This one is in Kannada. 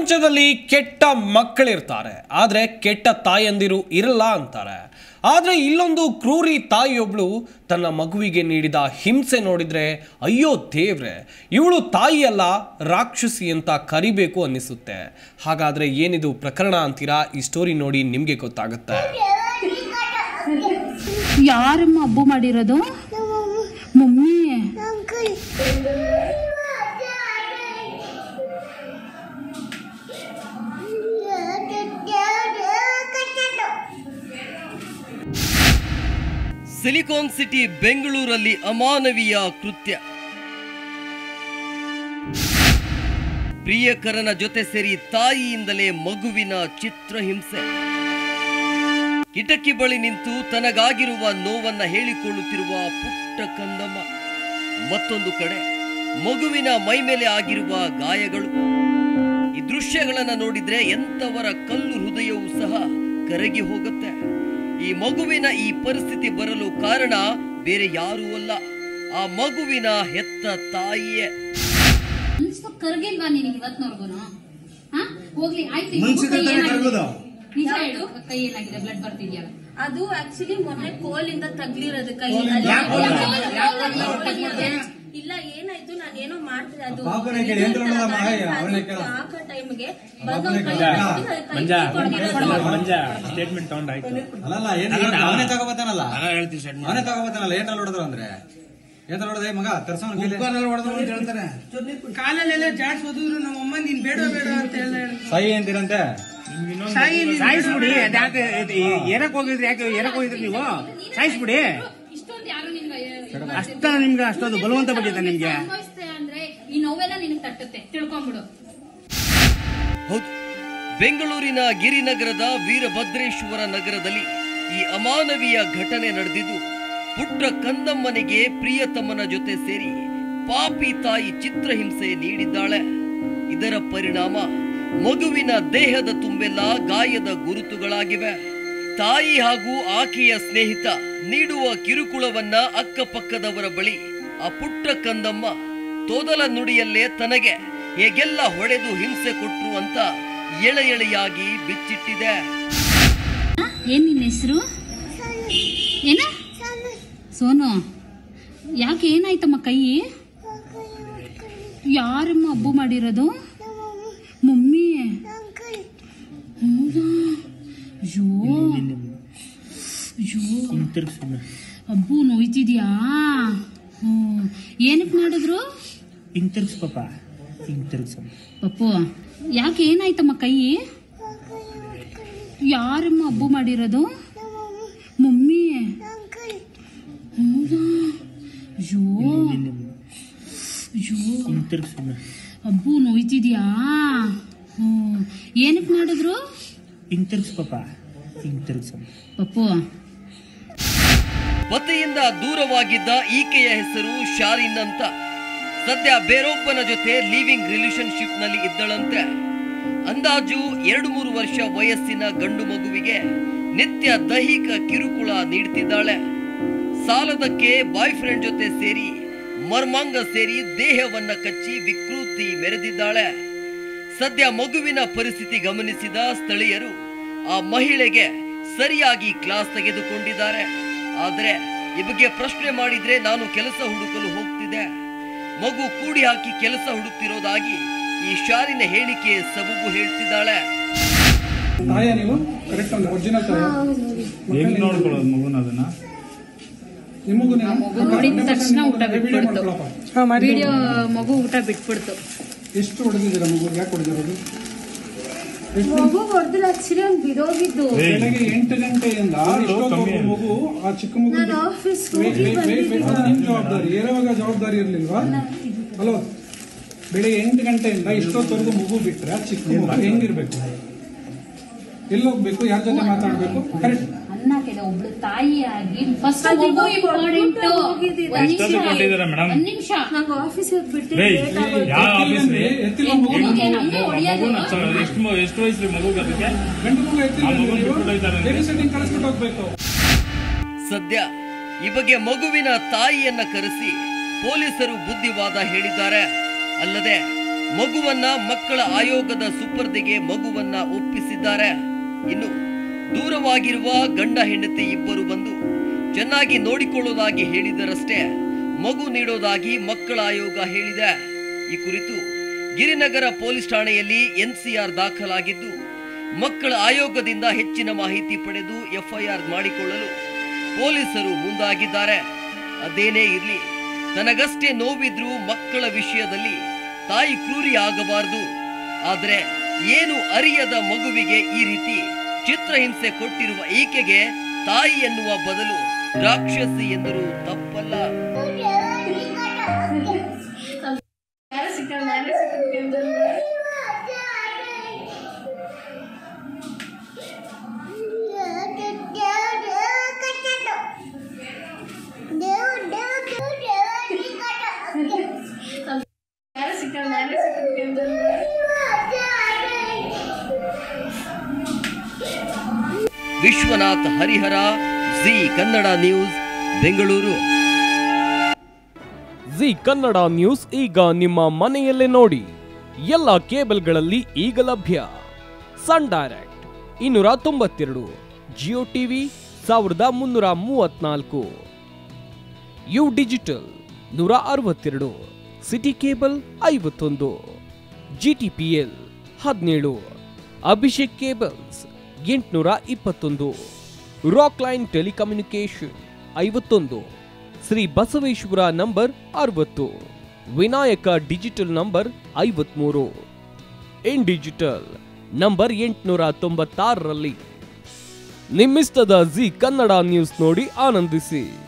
ಪ್ರಪಂಚದಲ್ಲಿ ಕೆಟ್ಟ ಮಕ್ಕಳಿರ್ತಾರೆ, ಆದರೆ ಕೆಟ್ಟ ತಾಯಂದಿರು ಇರಲ್ಲ ಅಂತಾರೆ. ಆದರೆ ಇಲ್ಲೊಂದು ಕ್ರೂರಿ ತಾಯಿಯೊಬ್ಳು ತನ್ನ ಮಗುವಿಗೆ ನೀಡಿದ ಹಿಂಸೆ ನೋಡಿದ್ರೆ ಅಯ್ಯೋ ದೇವ್ರೆ, ಇವಳು ತಾಯಿಯಲ್ಲ ರಾಕ್ಷಸಿ ಅಂತ ಕರಿಬೇಕು ಅನ್ನಿಸುತ್ತೆ. ಹಾಗಾದ್ರೆ ಏನಿದು ಪ್ರಕರಣ ಅಂತೀರಾ? ಈ ಸ್ಟೋರಿ ನೋಡಿ ನಿಮಗೆ ಗೊತ್ತಾಗುತ್ತೆ. ಯಾರಮ್ಮ ಹಬ್ಬ ಮಾಡಿರೋದು? ಮಮ್ಮಿ. ಸಿಲಿಕಾನ್ ಸಿಟಿ ಬೆಂಗಳೂರಲ್ಲಿ ಅಮಾನವೀಯ ಕೃತ್ಯ. ಪ್ರಿಯಕರನ ಜೊತೆ ಸೇರಿ ತಾಯಿಯಿಂದಲೇ ಮಗುವಿನ ಚಿತ್ರಹಿಂಸೆ. ಕಿಟಕಿ ಬಳಿ ನಿಂತು ತನಗಾಗಿರುವ ನೋವನ್ನ ಹೇಳಿಕೊಳ್ಳುತ್ತಿರುವ ಪುಟ್ಟ ಕಂದಮ್ಮ. ಮತ್ತೊಂದು ಕಡೆ ಮಗುವಿನ ಮೈ ಮೇಲೆ ಆಗಿರುವ ಗಾಯಗಳು. ಈ ದೃಶ್ಯಗಳನ್ನ ನೋಡಿದ್ರೆ ಎಂತವರ ಕಲ್ಲು ಹೃದಯವೂ ಸಹ ಕರಗಿ ಹೋಗುತ್ತೆ. ಈ ಮಗುವಿನ ಈ ಪರಿಸ್ಥಿತಿ ಬರಲು ಕಾರಣ ಬೇರೆ ಯಾರೂ ಅಲ್ಲ, ಆ ಮಗುವಿನ ಹೆತ್ತ ತಾಯಿಯೇ. ಕರಗಿಲ್ವಾ ನಿನಗೆ ಇವತ್ತಿನವರೆಗೂ? ಹೋಗ್ಲಿ ಆಯ್ತು. ನಿಜ ಹೇಳು, ಕೈ ಏನಾಗಿದೆ? ಬ್ಲಡ್ ಬರ್ತಿದ್ಯಲ್ಲ? ಅದು ಆಕ್ಚುಲಿ ಮೊನ್ನೆ ಕೋಲಿಂದ ತಗ್ಲಿರೋದು ಕೈ. ಇಲ್ಲ ಏನಾಯ್ತು, ನಾನೇನೋ ಮಾಡ್ತಿದ್ದೆ, ಅದು ಹಾಕೋ ಟೈಮ್ಗೆ ಸ್ಟೇಟ್ಮೆಂಟ್ ತಗೊಂಡಾಯ್ತು. ಅವನೇ ತಗೋಬತ್ತಾನಲ್ಲ, ಏನ್ ನೋಡಿದ್ರು ಅಂದ್ರೆ ಏನ್ ನೋಡದೆ ಮಗ ತರ್ಸೋನ್ ಹೇಳ್ತಾರೆ. ಕಾಲಲ್ಲೆಲ್ಲ ಜಾಡ್ಸೋದು ನಮ್ಮಮ್ಮ ನೀನ್ ಬೇಡ ಬೇಡ ಅಂತ ಸಹಿ ಅಂತೀರಂತೆ. ಸಾಯಿಸ್ಬಿಡಿ. ಯಾಕೆ ಏನಕ್ ಹೋಗಿದ್ರಿ? ಯಾಕೆ ಏನಕ್ ಹೋಗಿದ್ರಿ ನೀವು? ಸಾಯಿಸ್ಬಿಡಿ. ಅಷ್ಟ ನಿಮ್ಗೆ ಅಷ್ಟೊಂದು ಬಲವಂತ ಬಂದಿದೆ ನಿಮ್ಗೆ ಅಂದ್ರೆ ಈ ನೋವೆಲ್ಲ ನಿನಗೆ ತಟ್ಟುತ್ತೆ, ತಿಳ್ಕೊಂಡ್ಬಿಡು. ಹೌದು, ಬೆಂಗಳೂರಿನ ಗಿರಿನಗರದ ವೀರಭದ್ರೇಶ್ವರ ನಗರದಲ್ಲಿ ಈ ಅಮಾನವೀಯ ಘಟನೆ ನಡೆದಿದ್ದು. ಪುಟ್ಟ ಕಂದಮ್ಮನಿಗೆ ಪ್ರಿಯತಮನ ಜೊತೆ ಸೇರಿ ಪಾಪಿ ತಾಯಿ ಚಿತ್ರಹಿಂಸೆ ನೀಡಿದ್ದಾಳೆ. ಇದರ ಪರಿಣಾಮ ಮಗುವಿನ ದೇಹದ ತುಂಬೆಲ್ಲ ಗಾಯದ ಗುರುತುಗಳಾಗಿವೆ. ತಾಯಿ ಹಾಗೂ ಆಕೆಯ ಸ್ನೇಹಿತ ನೀಡುವ ಕಿರುಕುಳವನ್ನ ಅಕ್ಕಪಕ್ಕದವರ ಬಳಿ ಆ ಪುಟ್ಟ ಕಂದಮ್ಮ ತೊದಲ ನುಡಿಯಲ್ಲೇ ತನಗೆ ಹೇಗೆಲ್ಲ ಹೊಡೆದು ಹಿಂಸೆ ಕೊಟ್ರು ಅಂತ ಎಳೆ ಎಳೆಯಾಗಿ ಬಿಚ್ಚಿಟ್ಟಿದೆ. ಏನ್ ನಿನ್ನ ಹೆಸರು? ಏನ? ಸೋನು. ಯಾಕೆ ಏನಾಯ್ತಮ್ಮ ಕೈ? ಯಾರಮ್ಮ ಹಬ್ಬ ಮಾಡಿರೋದು? ಮಮ್ಮಿ. ಹಬ್ಬು ನೋಯ್ತಿದ್ಯಾ? ಏನಕ್ ಮಾಡಿದ್ರು? ಪಪ್ಪು ಯಾಕೆ ಏನಾಯ್ತಮ್ಮ ಕೈ? ಯಾರಮ್ಮ ಹಬ್ಬ ಮಾಡಿರೋದು? ಮಮ್ಮಿ. ಹಬ್ಬು ನೋಯ್ತಿದ್ಯಾ? ಏನಕ್ ಮಾಡಿದ್ರು? ಪಪ್ಪು. ಪತಿಯಿಂದ ದೂರವಾಗಿದ್ದ ಈಕೆಯ ಹೆಸರು ಶಾರಿನ್ ಅಂತ. ಸದ್ಯ ಬೇರೊಬ್ಬನ ಜೊತೆ ಲಿವಿಂಗ್ ರಿಲೇಶನ್ಶಿಪ್ ನಲ್ಲಿ ಇದ್ದಳಂತೆ. ಅಂದಾಜು 2-3 ವರ್ಷ ವಯಸ್ಸಿನ ಗಂಡು ಮಗುವಿಗೆ ನಿತ್ಯ ದೈಹಿಕ ಕಿರುಕುಳ ನೀಡ್ತಿದ್ದಾಳೆ. ಸಾಲದಕ್ಕೆ ಬಾಯ್ ಫ್ರೆಂಡ್ ಜೊತೆ ಸೇರಿ ಮರ್ಮಾಂಗ ಸೇರಿ ದೇಹವನ್ನ ಕಚ್ಚಿ ವಿಕೃತಿ ಮೆರೆದಿದ್ದಾಳೆ. ಸದ್ಯ ಮಗುವಿನ ಪರಿಸ್ಥಿತಿ ಗಮನಿಸಿದ ಸ್ಥಳೀಯರು ಆ ಮಹಿಳೆಗೆ ಸರಿಯಾಗಿ ಕ್ಲಾಸ್ ತೆಗೆದುಕೊಂಡಿದ್ದಾರೆ. ಆದರೆ ಈ ಬಗ್ಗೆ ಪ್ರಶ್ನೆ ಮಾಡಿದ್ರೆ ನಾನು ಕೆಲಸ ಹುಡುಕಲು ಹೋಗ್ತಿದ್ದೆ, ಮಗು ಕೂಡಿ ಹಾಕಿ ಕೆಲಸ ಹುಡುಕ್ತಿರೋದಾಗಿ ಈ ಶಾರಿನ ಹೇಳಿಕೆ ಸಬೂಬು ಹೇಳ್ತಿದ್ದಾಳೆ. ನೋಡಿದ ತಕ್ಷಣ ಊಟ ಬಿಟ್ಬಿಡ್ತು. ವಿಡಿಯೋ ಮಗು ಊಟ ಬಿಟ್ಬಿಡ್ತು. ಎಷ್ಟು ಹೊಡೆದಿದ್ದೀರ ಮಗು? ಯಾಕೆ ಹೊಡೆದಿರೋದು? ಮಗು ಹೊಡೆದಿಲ್ಲ, ಆಕ್ಚುಲಿ ಅವ್ನು ಬಿದೋಗಿದ್ದು. ಬೆಳಗ್ಗೆ 8 ಗಂಟೆಯಿಂದ ಮಗು ಆ ಚಿಕ್ಕ ಮಗು ನಿಮ್ ಜವಾಬ್ದಾರಿ, ಏರುವಾಗ ಜವಾಬ್ದಾರಿ ಇರ್ಲಿಲ್ವಾ? ಹಲೋ, ಬೆಳಿಗ್ಗೆ 8 ಗಂಟೆಯಿಂದ ಇಷ್ಟೊತ್ತವರೆಗೂ ಮಗು ಬಿಟ್ರೆ ಆ ಚಿಕ್ಕ ಮಗು ಹೆಂಗಿರ್ಬೇಕು? ಎಲ್ಲಿ ಹೋಗ್ಬೇಕು? ಯಾರ ಜೊತೆ ಮಾತಾಡ್ಬೇಕು? ಕರೆಕ್ಟ್. ಅನ್ನಕ್ಕಿದೆ ಒಬ್ಳು ತಾಯಿಯಾಗಿ ಫಸ್ಟ್ ಮಗು ಇಂಪಾರ್ಟೆಂಟ್. ಒಂದ್ ನಿಮಿಷ ನಂಗೆ ಆಫೀಸ್ ಹೋಗ್ಬಿಟ್ಟು ಎಷ್ಟು ವಯಸ್ಸು ಮಗು? ಸದ್ಯ ಈ ಬಗ್ಗೆ ಮಗುವಿನ ತಾಯಿಯನ್ನ ಕರೆಸಿ ಪೊಲೀಸರು ಬುದ್ಧಿವಾದ ಹೇಳಿದ್ದಾರೆ. ಅಲ್ಲದೆ ಮಗುವನ್ನ ಮಕ್ಕಳ ಆಯೋಗದ ಸುಪರ್ದಿಗೆ ಮಗುವನ್ನ ಒಪ್ಪಿಸಿದ್ದಾರೆ. ಇನ್ನು ದೂರವಾಗಿರುವ ಗಂಡ ಹೆಂಡತಿ ಇಬ್ಬರು ಬಂದು ಚೆನ್ನಾಗಿ ನೋಡಿಕೊಳ್ಳೋದಾಗಿ ಹೇಳಿದರಷ್ಟೇ ಮಗು ನೀಡೋದಾಗಿ ಮಕ್ಕಳ ಆಯೋಗ ಹೇಳಿದೆ. ಈ ಕುರಿತು ಗಿರಿನಗರ ಪೊಲೀಸ್ ಠಾಣೆಯಲ್ಲಿ ಎನ್ಸಿಆರ್ ದಾಖಲಾಗಿದ್ದು ಮಕ್ಕಳ ಆಯೋಗದಿಂದ ಹೆಚ್ಚಿನ ಮಾಹಿತಿ ಪಡೆದು ಎಫ್ಐಆರ್ ಮಾಡಿಕೊಳ್ಳಲು ಪೊಲೀಸರು ಮುಂದಾಗಿದ್ದಾರೆ. ಅದೇನೇ ಇರಲಿ, ತನಗಷ್ಟೇ ನೋವಿದ್ರೂ ಮಕ್ಕಳ ವಿಷಯದಲ್ಲಿ ತಾಯಿ ಕ್ರೂರಿ ಆಗಬಾರದು. ಆದರೆ ಏನು ಅರಿಯದ ಮಗುವಿಗೆ ಈ ರೀತಿ ಚಿತ್ರಹಿಂಸೆ ಕೊಟ್ಟಿರುವ ಈಕೆಗೆ ತಾಯಿ ಎನ್ನುವ ಬದಲು ರಾಕ್ಷಸಿ ಎಂದರೂ ತಪ್ಪಲ್ಲ. Vishwanath Harihara, Z Kannada news, Bengaluru. Z Kannada news ಈಗ ನಿಮ್ಮ ಮನೆಯಲ್ಲೇ ನೋಡಿ. ಎಲ್ಲ ಕೇಬಲ್ಗಳಲ್ಲಿ ಈಗ ಲಭ್ಯ. Sun Direct 292, Jio TV 1334, U digital 162, city cable 51, GTPL 17, Abhishek cables 821, rock line telecommunication 51, Shri Basaveshwara number 60, Vinayaka digital number 53, in digital number 896ರಲ್ಲಿ ನಿಮ್ಮಿಷ್ಟದ ಜಿ ಕನ್ನಡ ನ್ಯೂಸ್ ನೋಡಿ ಆನಂದಿಸಿ.